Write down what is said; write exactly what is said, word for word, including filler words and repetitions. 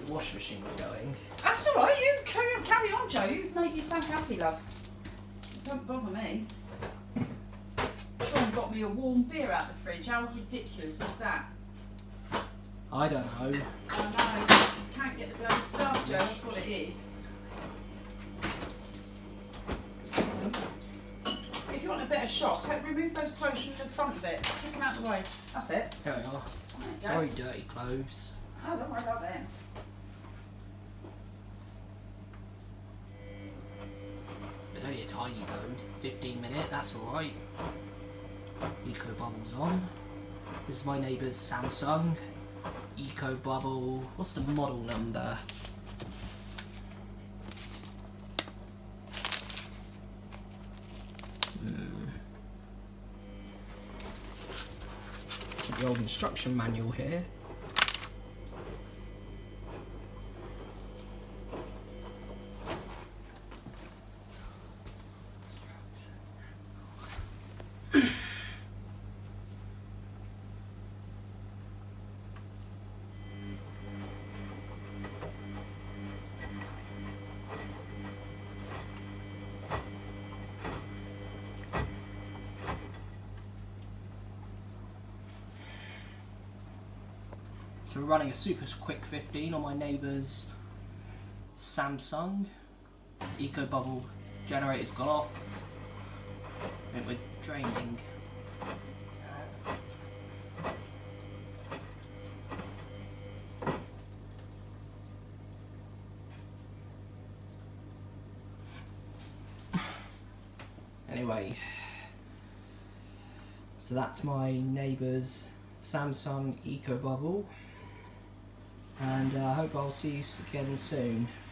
the washing machine was going. That's all right. You carry on, carry on, Joe. You make you sound happy, love. Don't bother me. Sean got me a warm beer out of the fridge. How ridiculous is that? I don't know. I know. You can't get the bloody stuff, Joe. That's what it is. If you want a better shot, take, remove those clothes from the front of it. Kick them out of the way. That's it. There we are. There you go. Sorry, dirty clothes. Oh, don't worry about them. It's only a tiny load. fifteen minute, that's alright. Eco Bubble's on. This is my neighbour's Samsung. Eco Bubble. What's the model number? Hmm. The old instruction manual here. So we're running a super quick fifteen on my neighbour's Samsung. Eco Bubble generator's gone off. And we're draining. Anyway, so that's my neighbour's Samsung Eco Bubble. And I uh, hope I'll see you again soon.